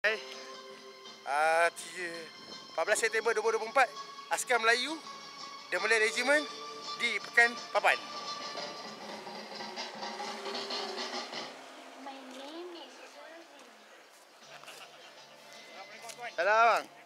14 September 2024, Askar Melayu The Malay Regiment di Pekan Papan. My name is Suzy. Salam bang.